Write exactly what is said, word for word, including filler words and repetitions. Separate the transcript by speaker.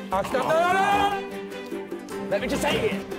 Speaker 1: Oh, stop. No, no, no, no. Let me just say it.